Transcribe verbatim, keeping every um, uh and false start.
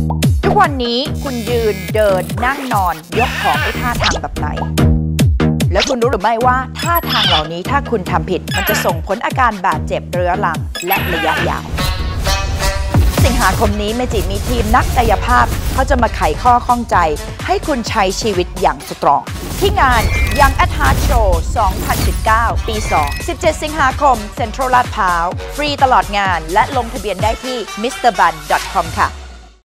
ทุกวันนี้คุณยืนเดินนั่งนอนยกของด้วยท่าทางแบบไหนแล้วคุณรู้หรือไม่ว่าท่าทางเหล่านี้ถ้าคุณทำผิดมันจะส่งผลอาการบาดเจ็บเรื้อรังและระยะยาวสิงหาคมนี้เมจิมีทีมนักกายภาพเขาจะมาไขข้อข้องใจให้คุณใช้ชีวิตอย่างสตรองที่งาน Young at Heart Show สองพันสิบเก้า ปี สอง สิบเจ็ด สิงหาคม เซ็นทรัล ลาดพร้าว ฟรีตลอดงานและลงทะเบียนได้ที่ มิสเตอร์บัน ดอท คอม ค่ะ